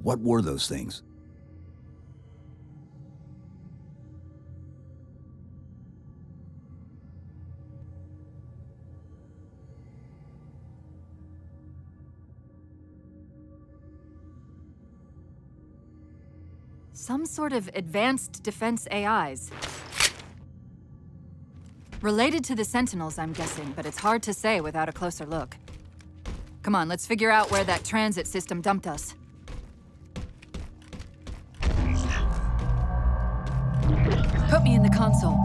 What were those things? Some sort of advanced defense AIs. Related to the Sentinels, I'm guessing, but it's hard to say without a closer look. Come on, let's figure out where that transit system dumped us. Put me in the console.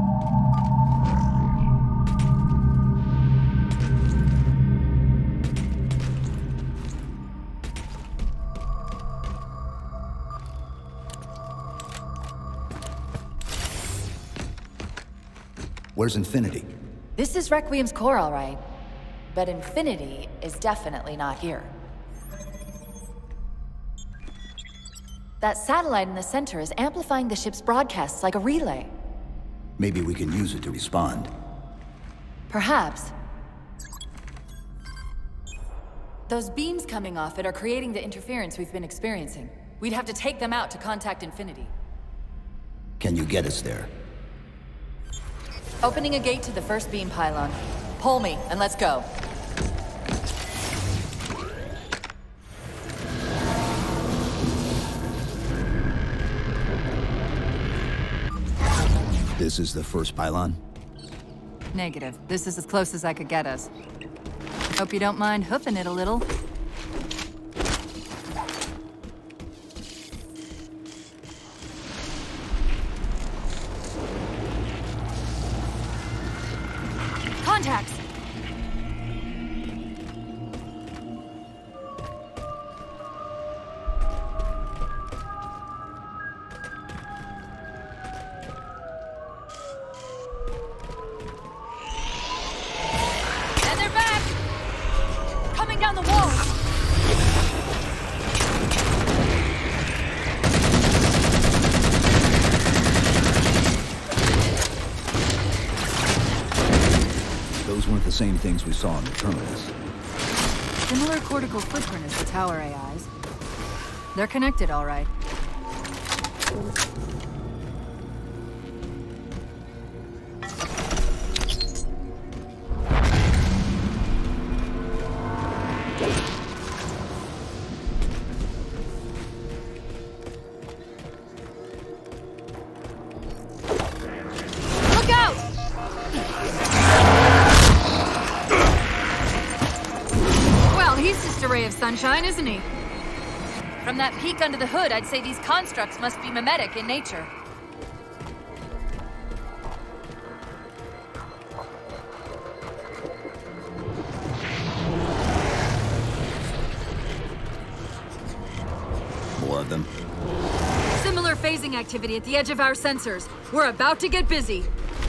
Where's Infinity? This is Requiem's core, all right. But Infinity is definitely not here. That satellite in the center is amplifying the ship's broadcasts like a relay. Maybe we can use it to respond. Perhaps. Those beams coming off it are creating the interference we've been experiencing. We'd have to take them out to contact Infinity. Can you get us there? Opening a gate to the first beam pylon. Pull me, and let's go. This is the first pylon? Negative. This is as close as I could get us. Hope you don't mind hoofing it a little. Contacts! And they're back! Coming down the wall! Those weren't the same things we saw in the terminus. Similar cortical footprint as the tower AIs. They're connected, all right. Look out! Well, he's just a ray of sunshine, isn't he? From that peek under the hood, I'd say these constructs must be mimetic in nature. More of them. Similar phasing activity at the edge of our sensors. We're about to get busy.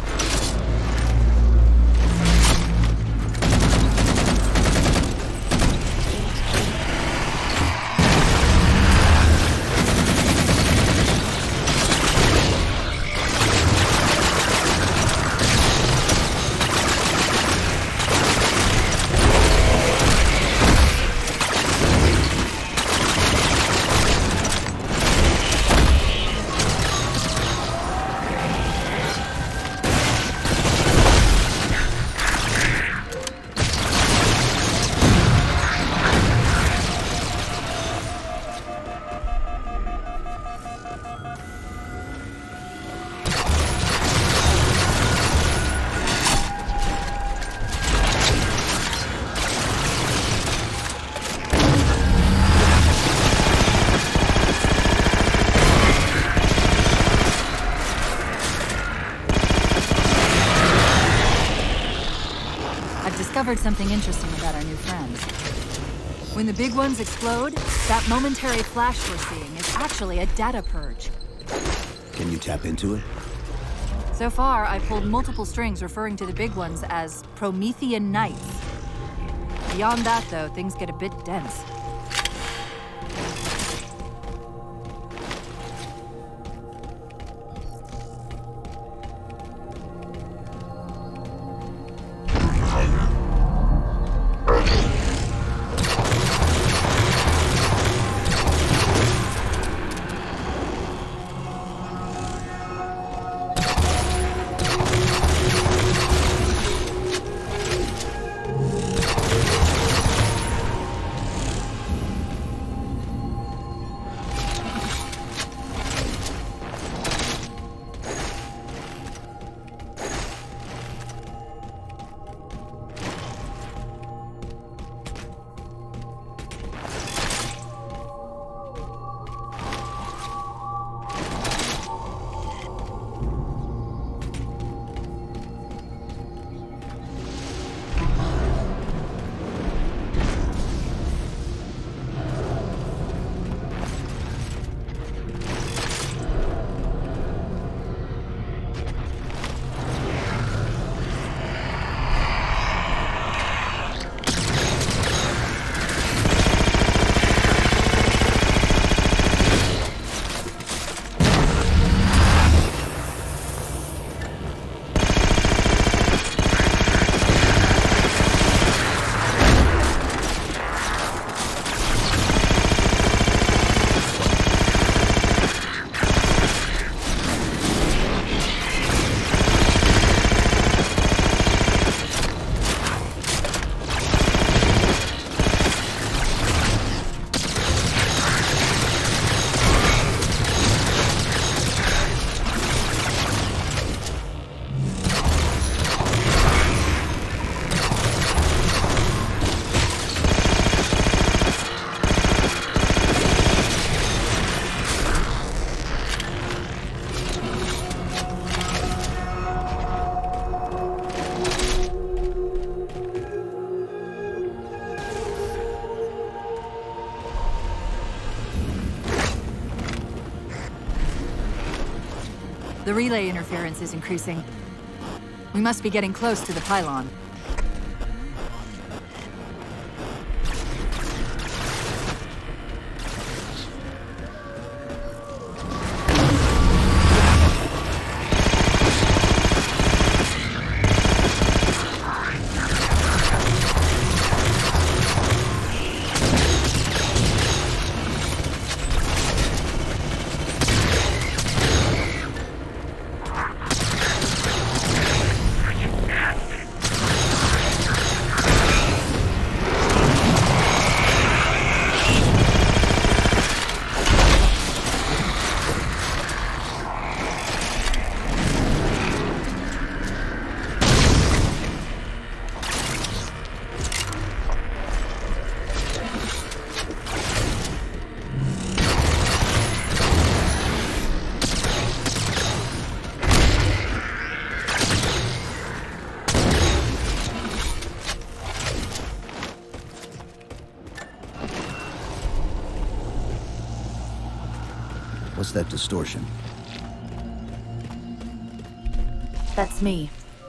Discovered something interesting about our new friends. When the big ones explode, that momentary flash we're seeing is actually a data purge. Can you tap into it? So far, I've pulled multiple strings referring to the big ones as Promethean Knights. Beyond that, though, things get a bit dense. The relay interference is increasing. We must be getting close to the pylon. What's that distortion? That's me.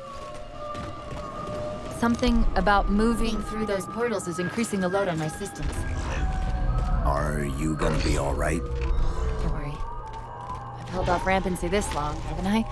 Something about moving through those portals is increasing the load on my systems. Are you gonna be all right? Don't worry. I've held off rampancy this long, haven't I?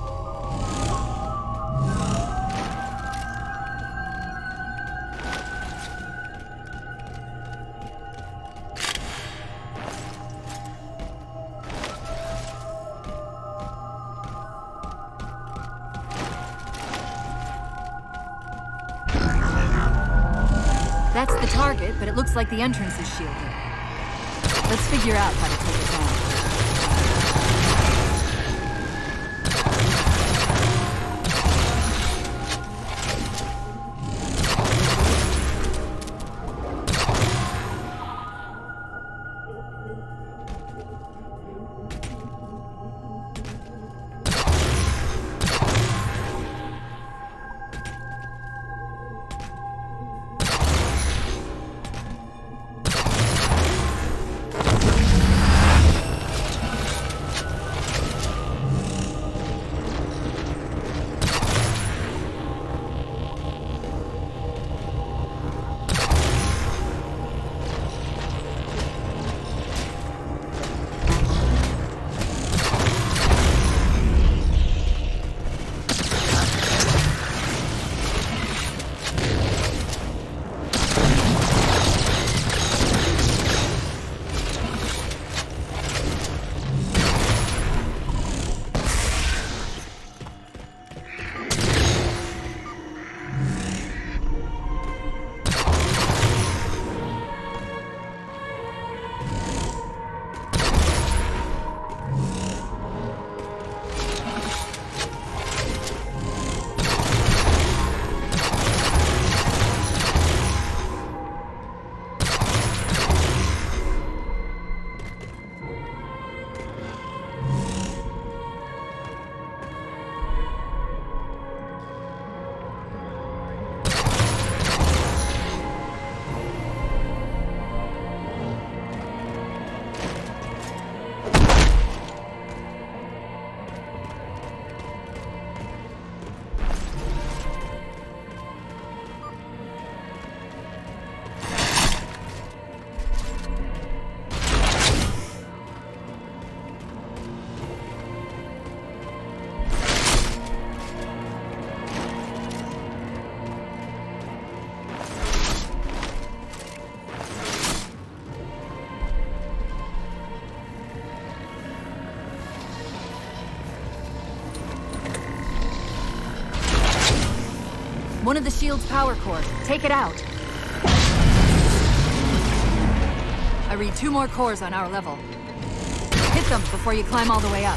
That's the target, but it looks like the entrance is shielded. Let's figure out how to take it down. One of the shield's power cores. Take it out. I read 2 more cores on our level. Hit them before you climb all the way up.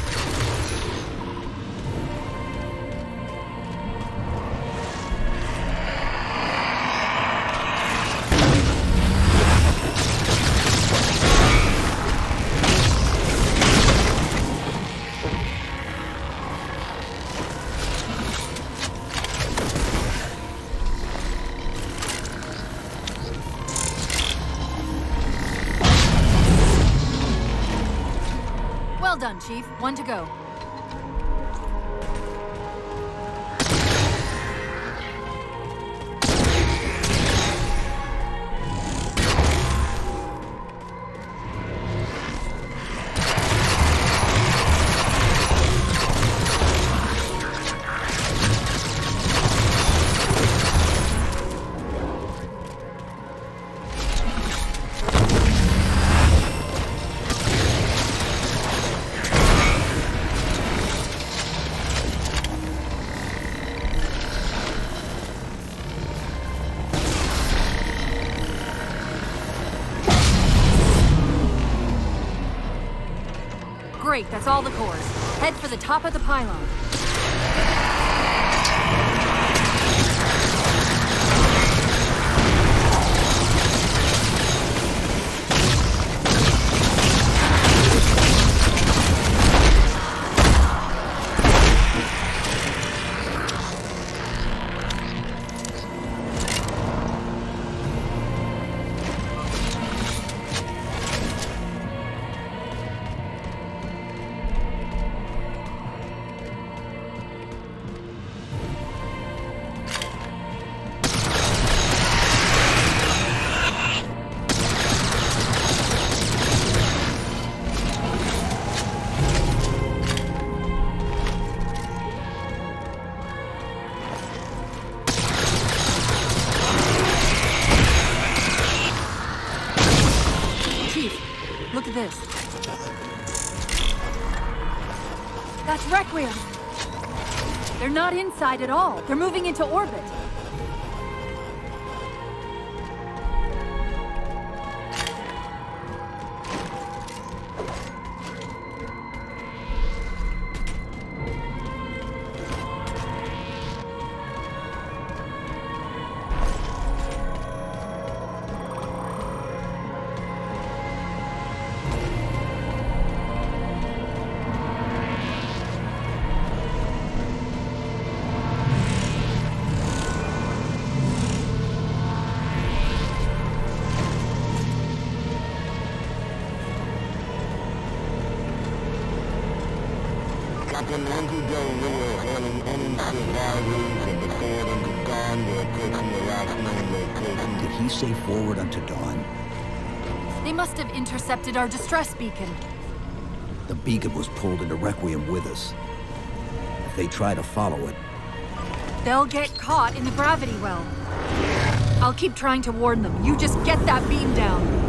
Well done, Chief. 1 to go. Great, that's all the cores. Head for the top of the pylon. Look at this. That's Requiem! They're not inside at all. They're moving into orbit. Captain Anti-Galileo hailing any survivors of the Forward Unto Dawn. We're approaching the last known location. Did he say Forward Unto Dawn? They must have intercepted our distress beacon. The beacon was pulled into Requiem with us. If they try to follow it... They'll get caught in the gravity well. I'll keep trying to warn them. You just get that beam down.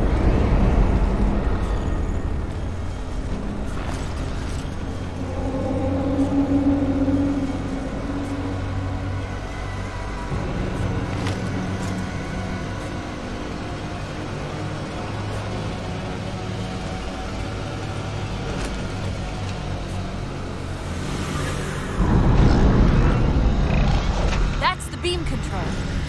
Beam control.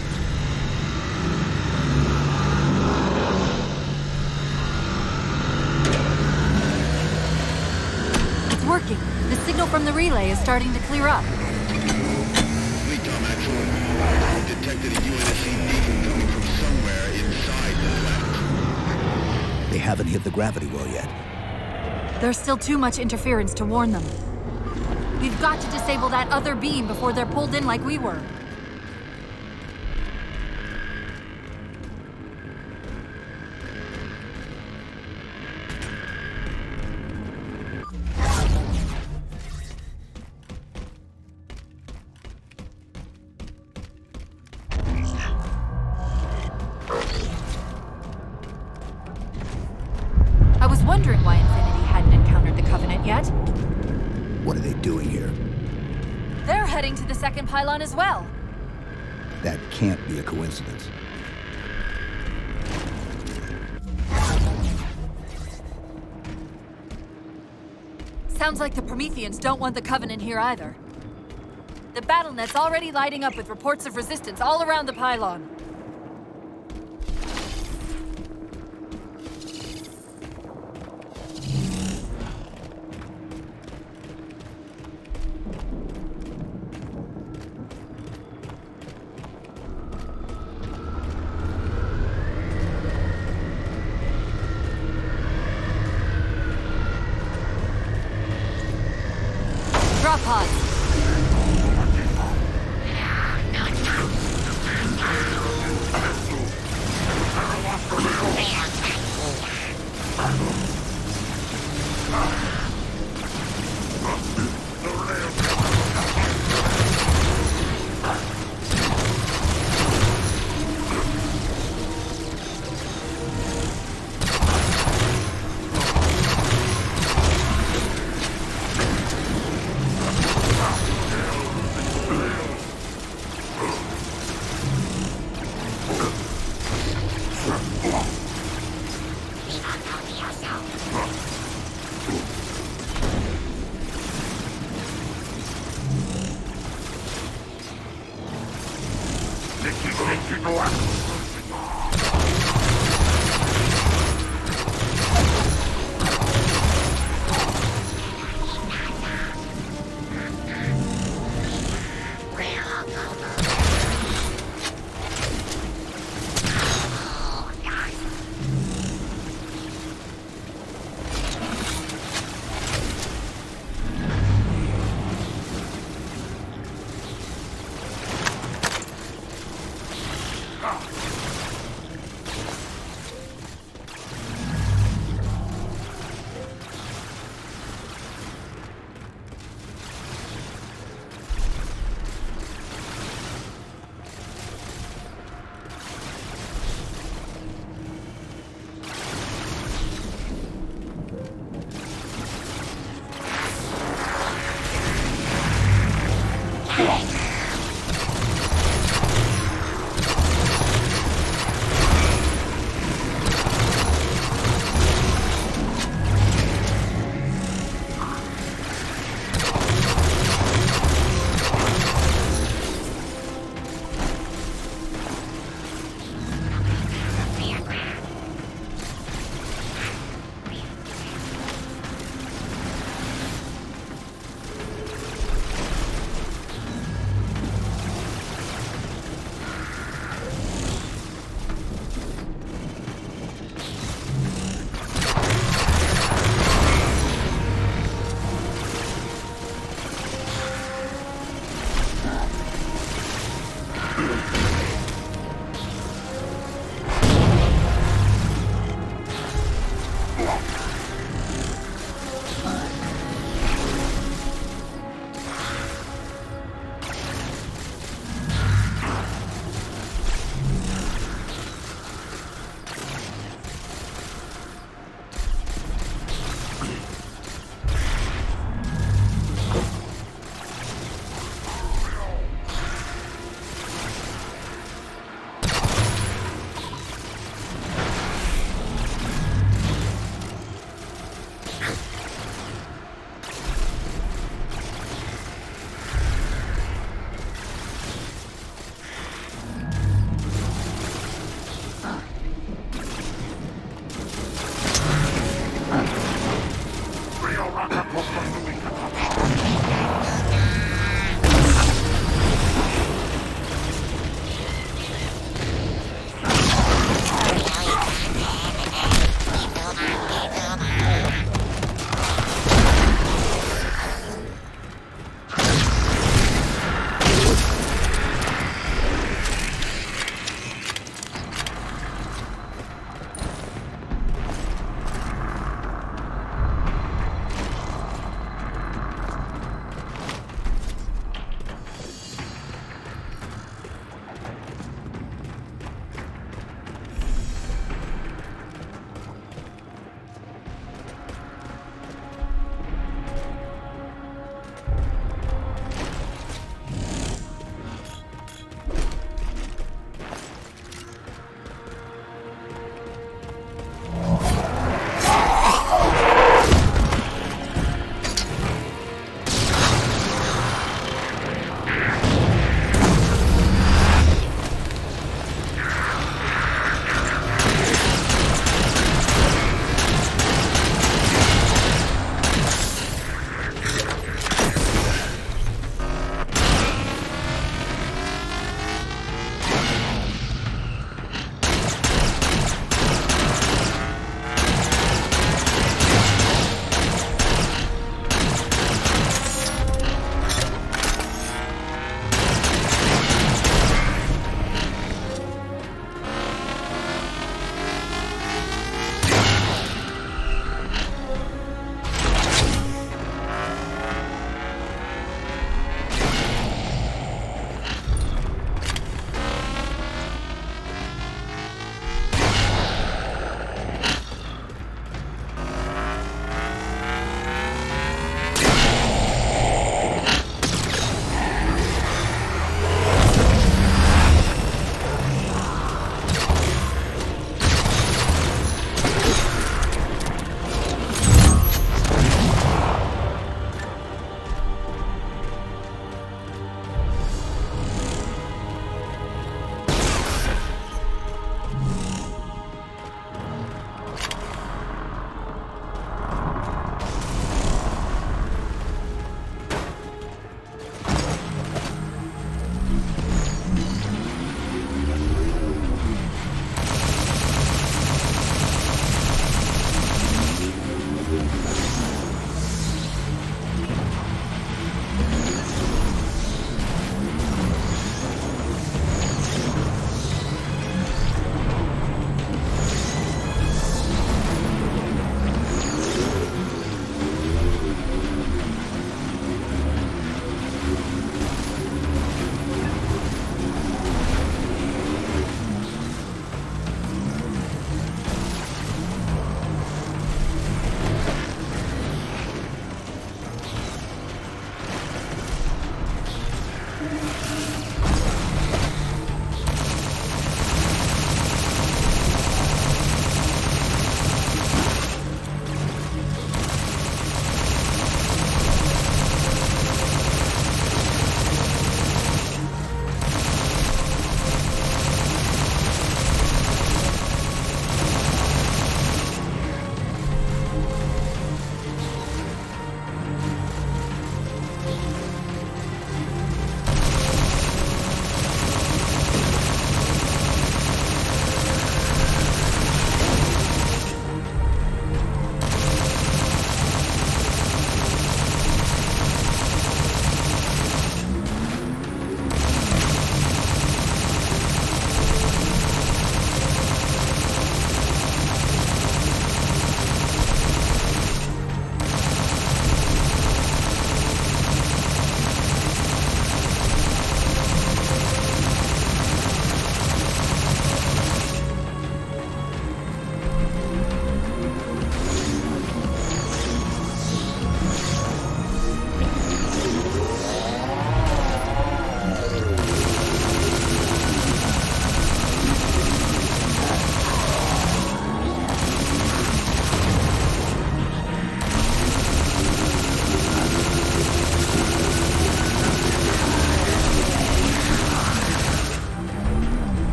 It's working. The signal from the relay is starting to clear up. Fleet Tom, actually. Detected a UNSC beacon coming from somewhere inside the planet. They haven't hit the gravity well yet. There's still too much interference to warn them. We've got to disable that other beam before they're pulled in like we were. I was wondering why Infinity hadn't encountered the Covenant yet. What are they doing here? They're heading to the second pylon as well. That can't be a coincidence. Sounds like the Prometheans don't want the Covenant here either. The BattleNet's already lighting up with reports of resistance all around the pylon. Drop pods.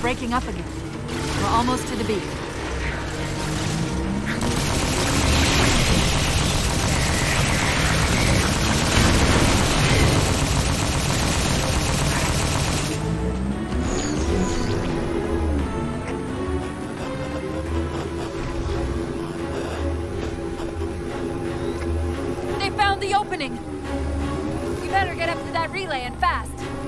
breaking up again. We're almost to the beak. They found the opening! We better get up to that relay and fast.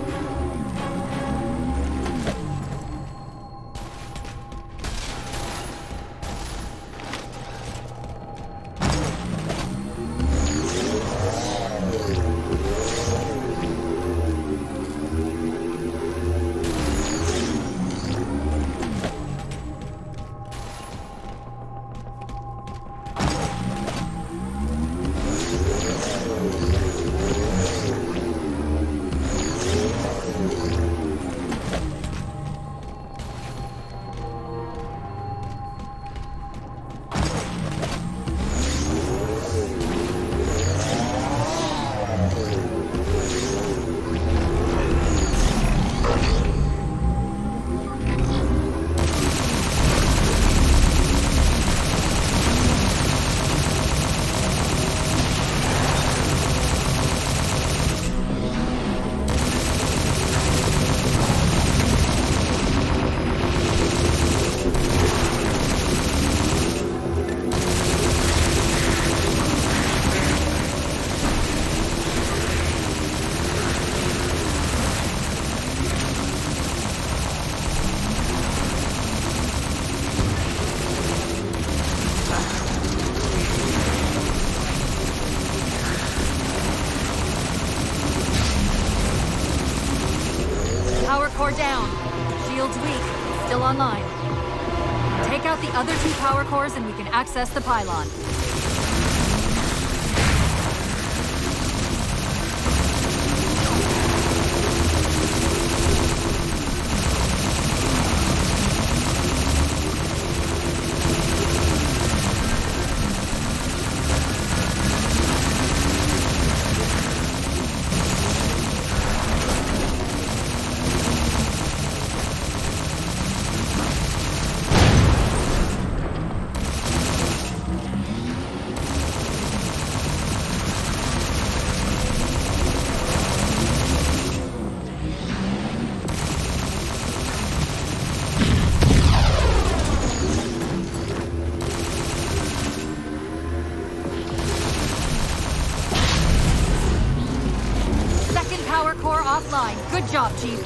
Power core down. Shield's weak, still online. Take out the other two power cores and we can access the pylon. Offline. Good job, Chief.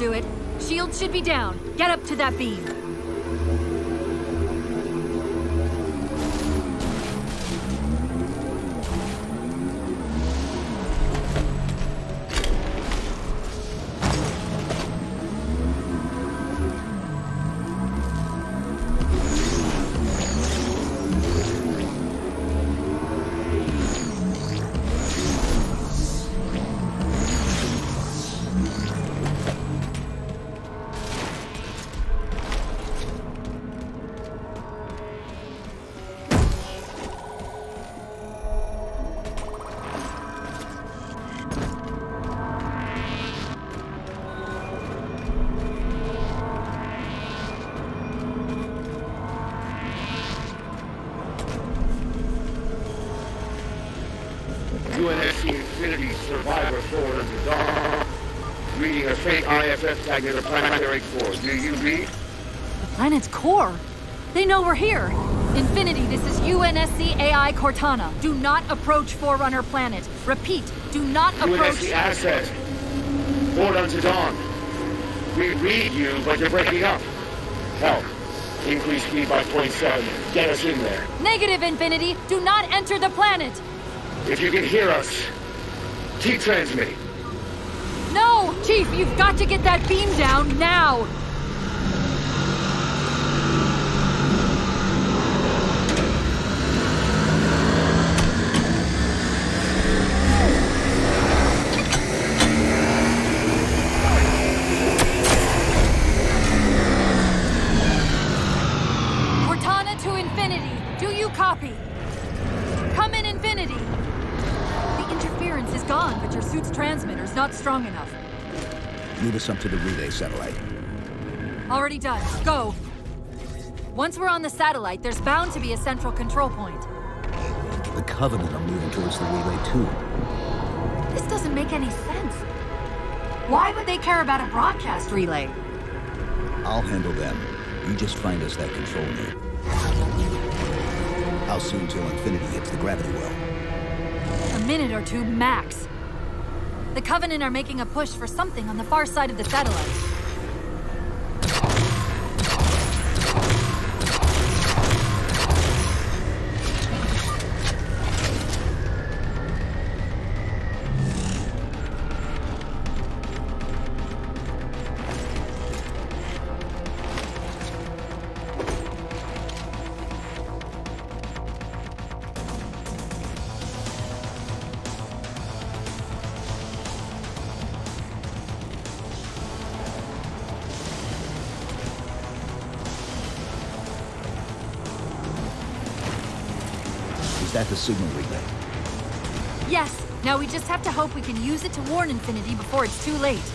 do it. Shield should be down. Get up to that beam. UNSC Infinity Survivor Forward Unto Dawn. Reading a faint IFF tag near the planetary core. Do you read? The planet's core? They know we're here. Infinity, this is UNSC AI Cortana. Do not approach Forerunner planet. Repeat, do not approach... UNSC Asset. Forward Unto Dawn. We read you, but you're breaking up. Help. Increase speed by 0.7. Get us in there. Negative, Infinity. Do not enter the planet. If you can hear us, keep transmitting. No! Chief, you've got to get that beam down now! Cortana to Infinity. Do you copy? Come in, Infinity. The interference is gone, but your suit's transmitter's not strong enough. Move us up to the relay satellite. Already done. Go. Once we're on the satellite, there's bound to be a central control point. The Covenant are moving towards the relay too. This doesn't make any sense. Why would they care about a broadcast relay? I'll handle them. You just find us that control node. How soon till Infinity hits the gravity well? A minute or two max. The Covenant are making a push for something on the far side of the satellite. Is that the signal relay? Yes. Now we just have to hope we can use it to warn Infinity before it's too late.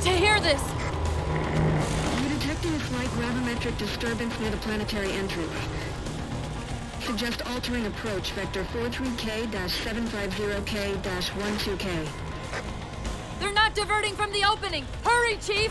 to hear this! We're detecting a slight gravimetric disturbance near the planetary entrance. Suggest altering approach vector 43K-750K-12K. They're not diverting from the opening! Hurry, Chief!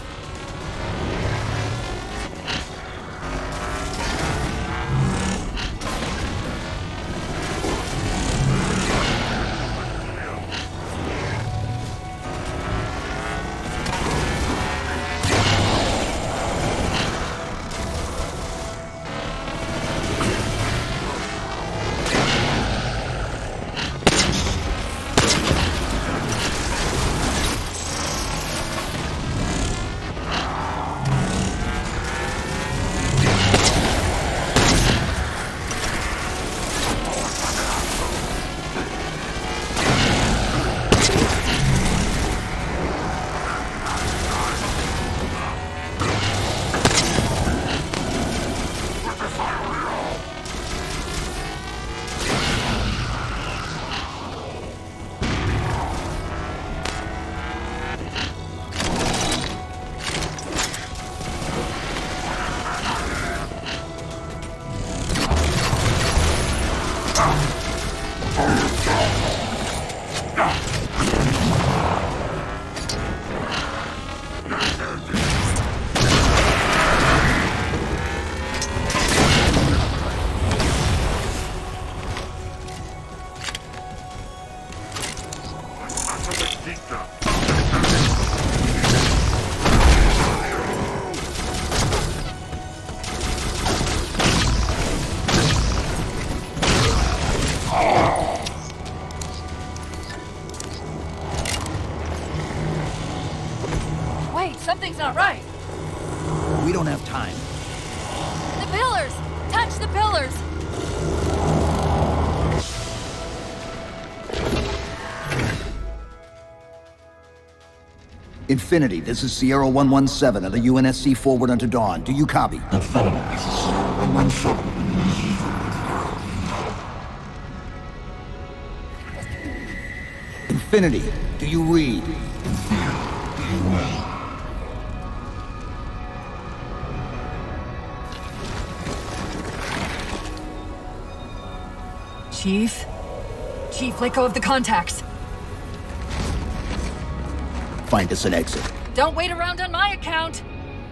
Something's not right. We don't have time. The pillars! Touch the pillars! Infinity, this is Sierra 117 of the UNSC Forward Unto Dawn. Do you copy? Infinity, do you read? Chief? Chief, let go of the contacts. Find us an exit. Don't wait around on my account!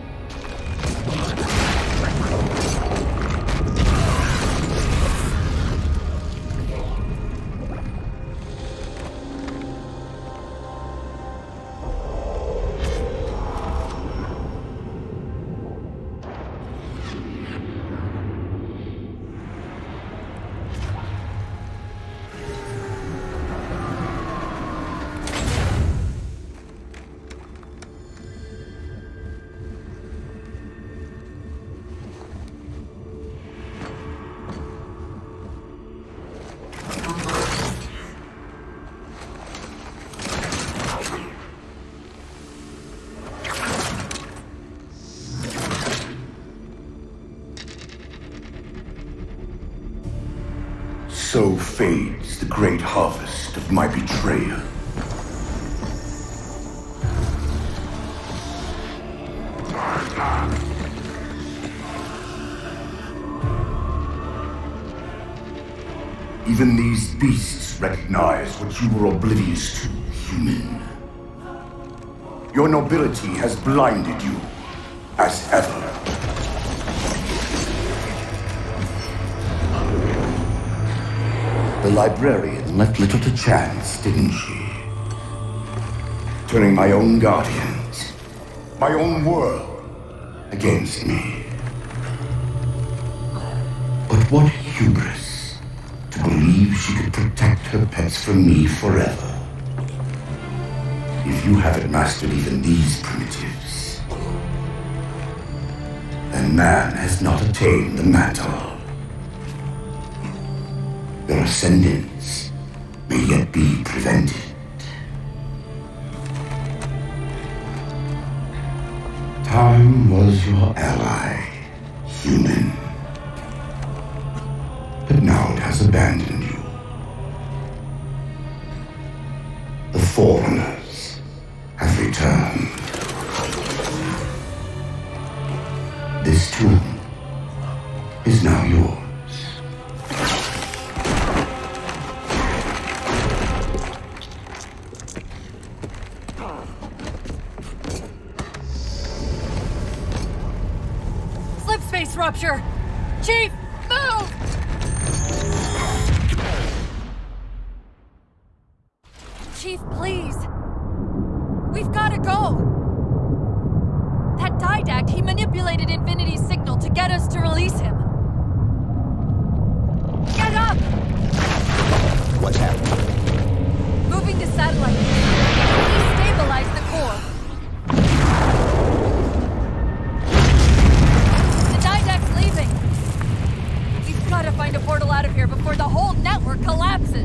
So fades the great harvest of my betrayal. Even these beasts recognize what you were oblivious to, human. Your nobility has blinded you, as ever. The librarian left little to chance, didn't she? Turning my own guardians, my own world, against me. But what hubris to believe she could protect her pets from me forever. If you haven't mastered even these primitives, then man has not attained the mantle. Their ascendance may yet be prevented. Time was your ally, human. But now it has abandoned you. The Forerunners have returned. This tomb is now yours. Slip space rupture! Chief, move! Chief, please. We've gotta go! That didact, he manipulated Infinity's signal to get us to release him. Get up! What's happening? Moving the satellite. Destabilize the core. The didact's leaving. We've gotta find a portal out of here before the whole network collapses.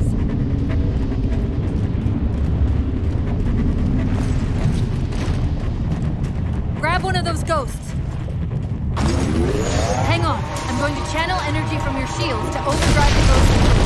Grab one of those ghosts. Hang on. I'm going to channel energy from your shields to overdrive the ghost.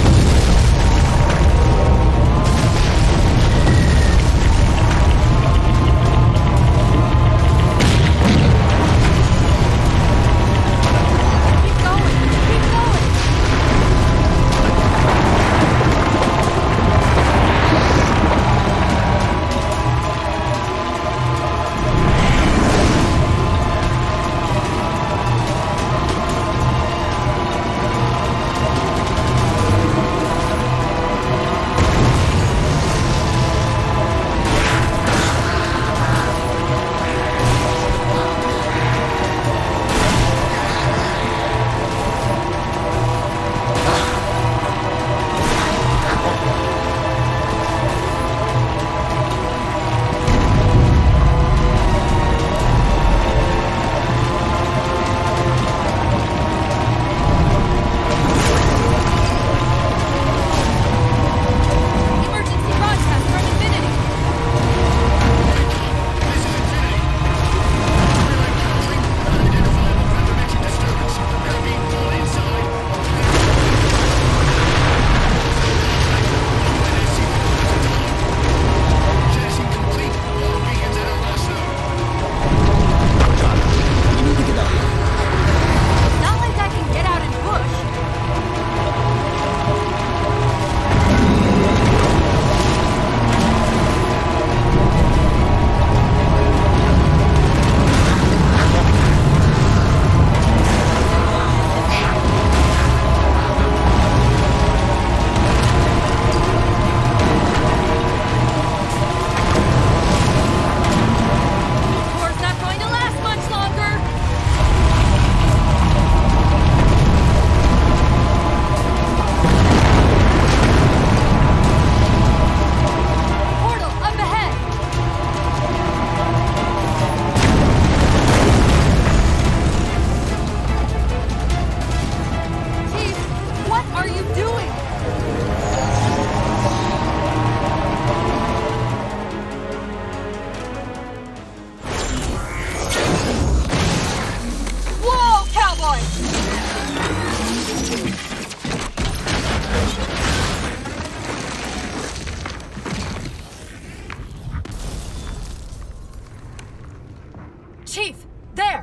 Chief! There!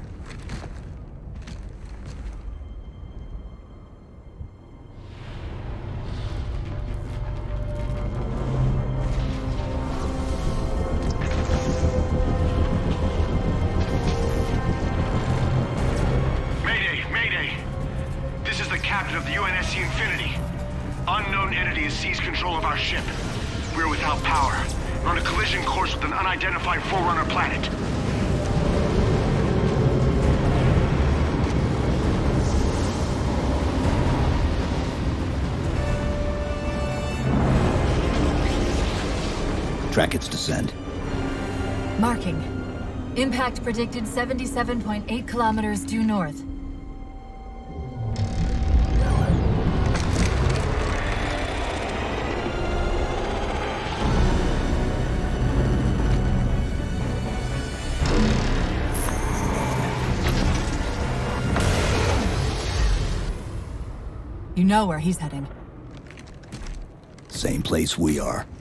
Mayday! This is the captain of the UNSC Infinity. Unknown entity has seized control of our ship. We're without power. We're on a collision course with an unidentified Forerunner planet. Track its descent. Marking. Impact predicted 77.8 kilometers due north. You know where he's heading. Same place we are.